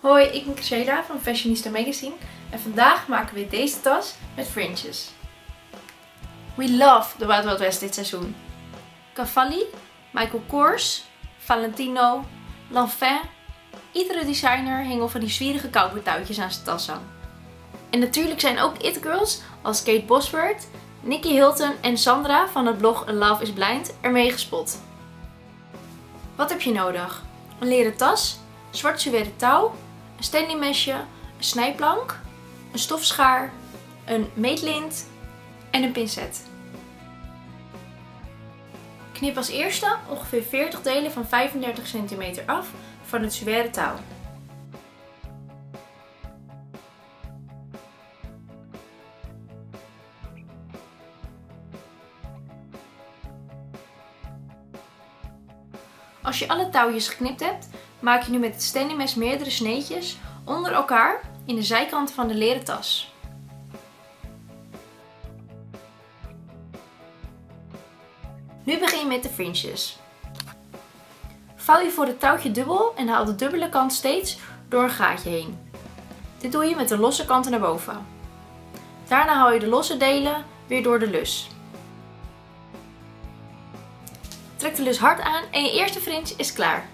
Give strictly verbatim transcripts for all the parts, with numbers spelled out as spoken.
Hoi, ik ben Chrisela van Fashionista Magazine en vandaag maken we deze tas met fringes. We love de Wild Wild West dit seizoen. Cavalli, Michael Kors, Valentino, Lanvin. Iedere designer hing al van die zwierige cowboytouwtjes aan zijn tas aan. En natuurlijk zijn ook it-girls als Kate Bosworth, Nikki Hilton en Sandra van het blog A Love is Blind ermee gespot. Wat heb je nodig? Een leren tas, zwart suède touw, een Stanley mesje, een snijplank, een stofschaar, een meetlint en een pincet. Knip als eerste ongeveer veertig delen van vijfendertig centimeter af van het suède touw. Als je alle touwtjes geknipt hebt, maak je nu met het Stanley mes meerdere sneetjes onder elkaar in de zijkant van de leren tas. Nu begin je met de fringes. Vouw je voor het touwtje dubbel en haal de dubbele kant steeds door een gaatje heen. Dit doe je met de losse kanten naar boven. Daarna haal je de losse delen weer door de lus. Trek de lus hard aan en je eerste fringe is klaar.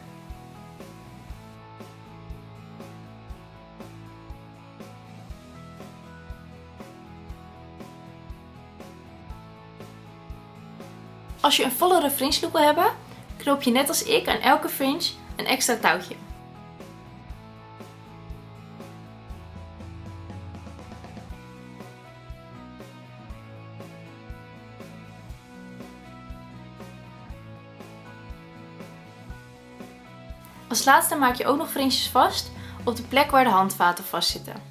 Als je een vollere fringe look wil hebben, knoop je net als ik aan elke fringe een extra touwtje. Als laatste maak je ook nog fringes vast op de plek waar de handvaten vastzitten.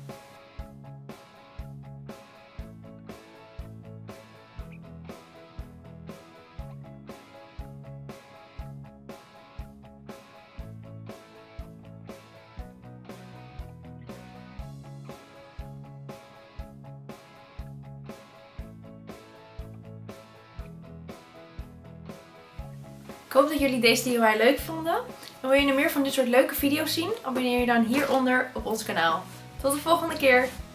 Ik hoop dat jullie deze D I Y leuk vonden. En wil je nog meer van dit soort leuke video's zien? Abonneer je dan hieronder op ons kanaal. Tot de volgende keer!